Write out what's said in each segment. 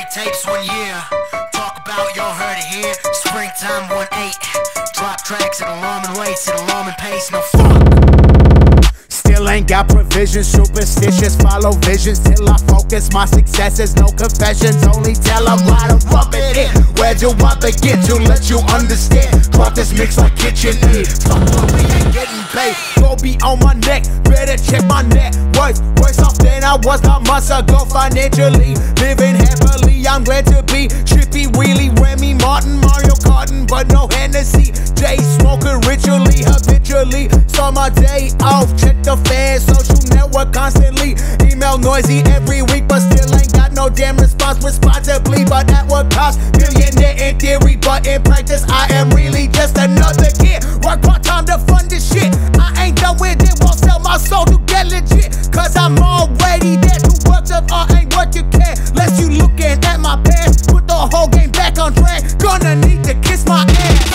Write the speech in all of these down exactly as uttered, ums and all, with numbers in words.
Great tapes one year. Talk about y'all heard it here. Springtime one eight. Drop tracks at alarming rates, at alarming pace. No fuck. Still ain't got provisions, superstitious, follow visions till I focus my successes. No confessions, only tell them why to rub it in. Where do I begin to let you understand? Drop this mix like KitchenAid. Fuck, but we ain't getting paid. Go be on my neck, better check my net worth. Worse off than I was not months ago financially. Living happily, I'm glad to be Trippy, Wheelie, Remy, Martin, Mario Kartin, but no Hennessy. Jay smoking ritually, habitually. Saw my day off, check the fans, social network constantly. Email noisy every week, but still ain't got no damn response responsibly. But at what cost? Millionaire in theory, but in practice I am really just another kid. Work part time to fund this shit. I ain't done with it, won't sell my soul to get legit. Cause I'm already there. Two works of art ain't what you can. Less you looking at my past. Put the whole game back on track. Gonna need to kiss my ass.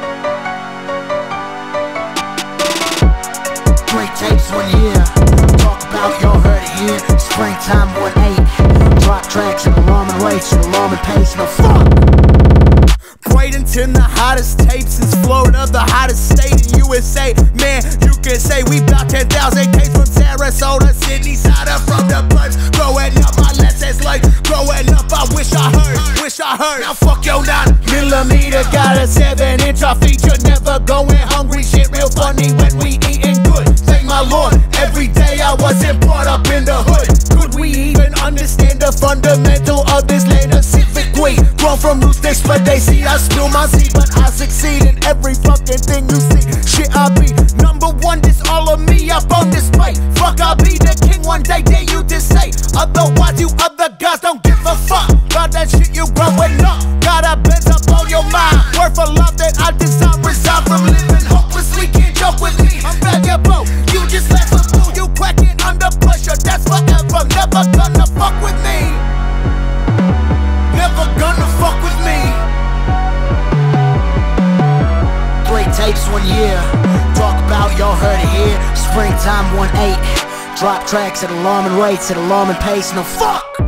Great tapes one year. Talk about y'all heard it here. Springtime one eight. Drop tracks at alarming rates, at alarming pace. No fuck. Bradenton, the hottest tape since Florida, the hottest state in U S A. Man, you can say we bout ten thousand K from Sarasota, Sydney, side up from the buds. Growing up, my lessons like growing up. I wish I heard, wish I heard. Now fuck your nine millimeter, got a seven inch. Our feature never going hungry. Shit real funny when we eating good. Thank my Lord, every day I wasn't brought up in the hood. Could we even understand the fundamental of this land of civic weed? Grown from roots, they spread they seed. I spill my seed, but I succeed in every fucking thing you see. Shit, I be number one, this all of me up on display. Fuck, I'll be the king one day, dare you to say. Otherwise, you other guys don't give a fuck about that shit you growing up. Got a Benz up on your mind, worth a love that I design. Resign from living hopelessly, can't joke with me. I'm valuable, you just laughable. You cracking under pressure, that's forever. Never gonna fuck with me. Never gonna fuck with me. Great tapes one year. Talk about y'all heard it here. Springtime one eight. Drop tracks at alarming rates, at alarming pace. No fuck.